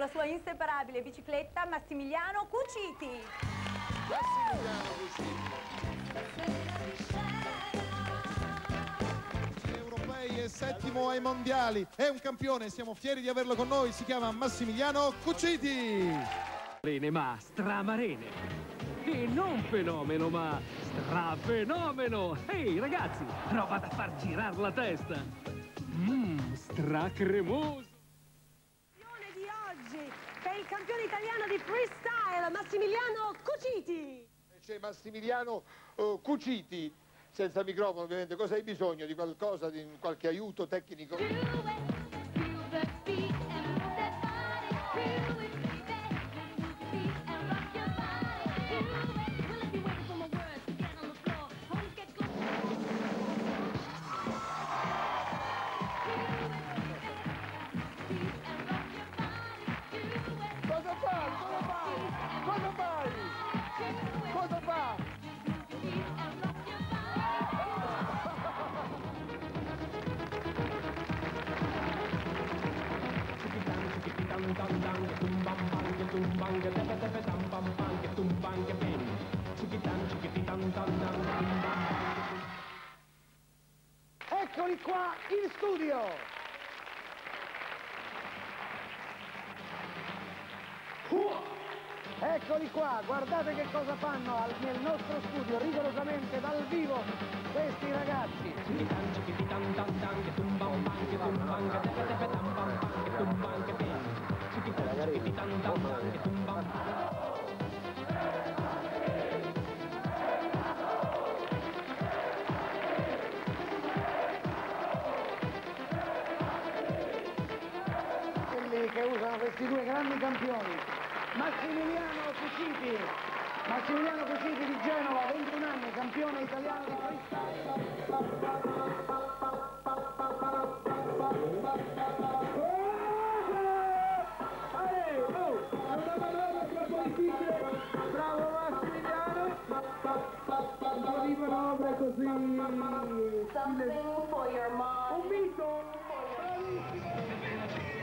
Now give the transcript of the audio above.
la sua inseparabile bicicletta Massimiliano Cuciti. Massimiliano Cuciti. Europei e settimo ai mondiali. È un campione, siamo fieri di averlo con noi. Si chiama Massimiliano Cuciti. Ma stramarene. E non fenomeno, ma strafenomeno. Ehi, ragazzi, roba da far girare la testa. Stracremoso. Di oggi, che è il campione italiano di freestyle, Massimiliano Cuciti. C'è Massimiliano Cuciti, senza microfono ovviamente. Cosa hai bisogno? Di qualcosa, di qualche aiuto tecnico? Eccoli qua in studio! Eccoli qua, guardate che cosa fanno nel nostro studio, rigorosamente dal vivo, questi ragazzi. Quelli che usano questi due grandi campioni. Massimiliano Cuciti di Genova, 21 anni, campione italiano di freestyle. Bravo Massimiliano! Arrivano così! Something for your mom. Un mito! Bravissimo!